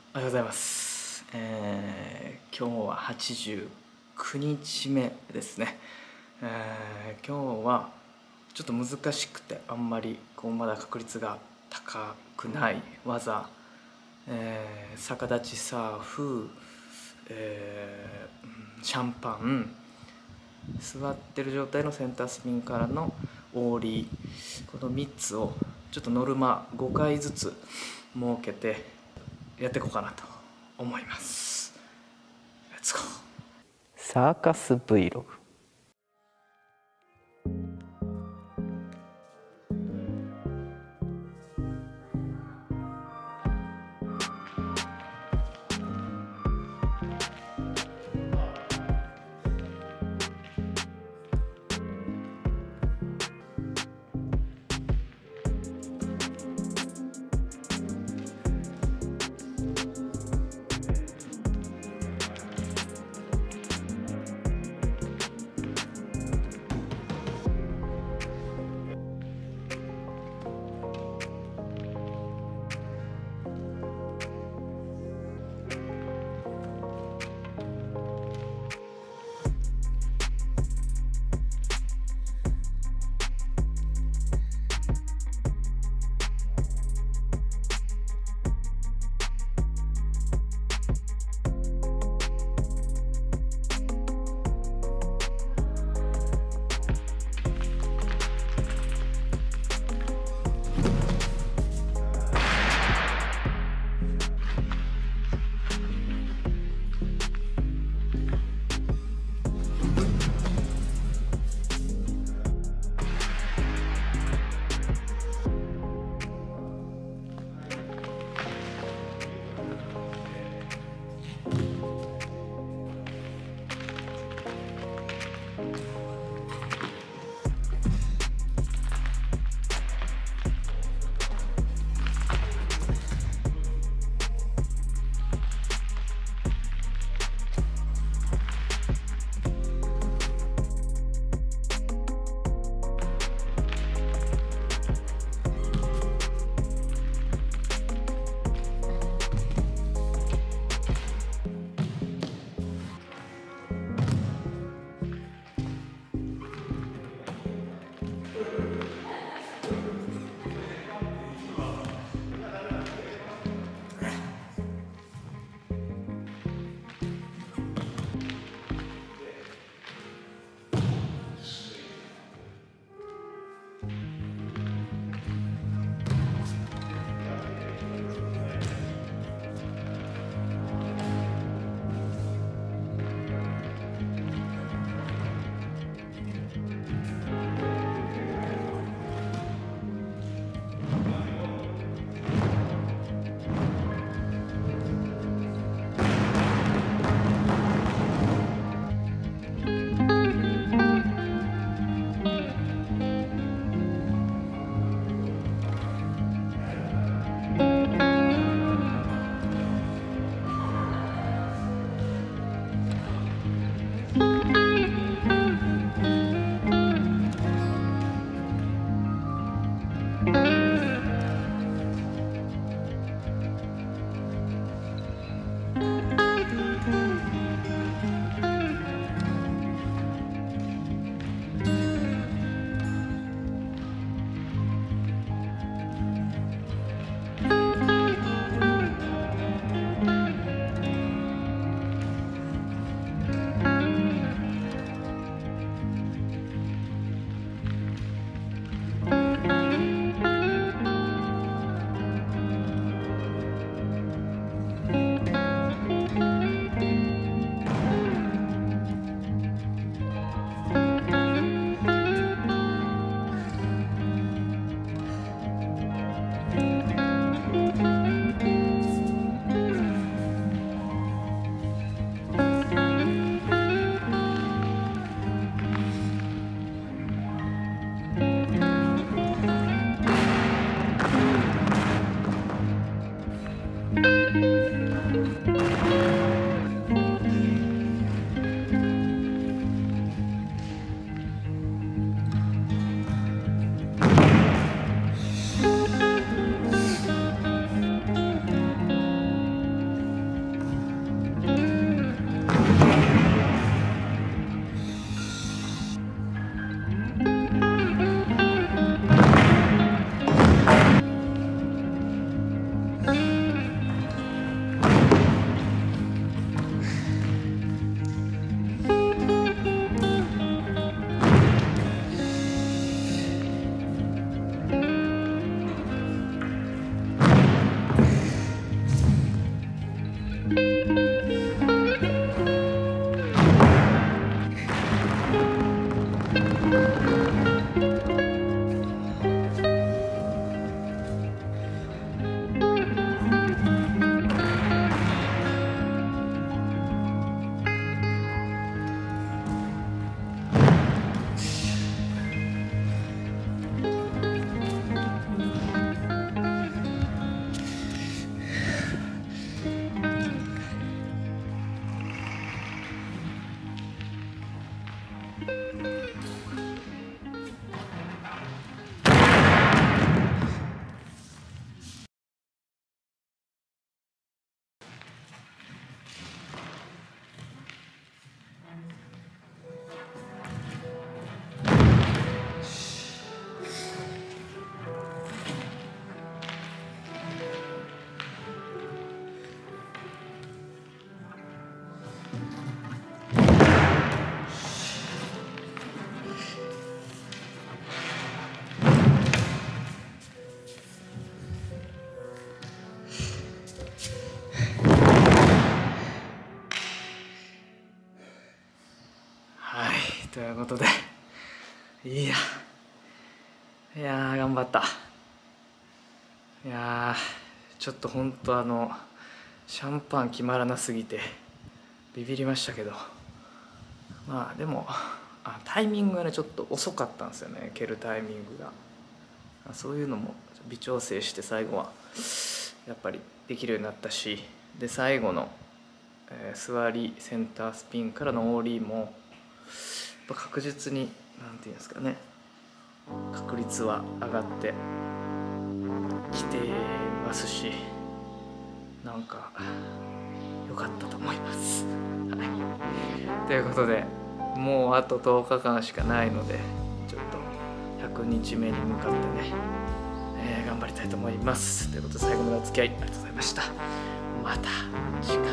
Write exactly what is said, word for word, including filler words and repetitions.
おはようございます。えー、今日ははちじゅうくにちめですね。えー、今日はちょっと難しくてあんまりこうまだ確率が高くない技、えー、逆立ちサーフ、えー、シャンパン、座ってる状態のセンタースピンからのオーリー、このみっつをちょっとノルマごかいずつ設けてやっていこうかなと思います。レッツゴー。 サーカス Vlog。 ということでいやいやー頑張った。いやーちょっと本当あのシャンパン決まらなすぎてビビりましたけど、まあでもあタイミングがねちょっと遅かったんですよね、蹴るタイミングが。そういうのも微調整して最後はやっぱりできるようになったし、で最後の、えー、座りセンタースピンからのオーリーもやっぱ確実になんていうんですかね、確率は上がってきてますし、なんか良かったと思います。はい、ということでもうあととおかかんしかないので、ちょっとひゃくにちめに向かってね、えー、頑張りたいと思います。ということで最後までお付き合いありがとうございました。また次回。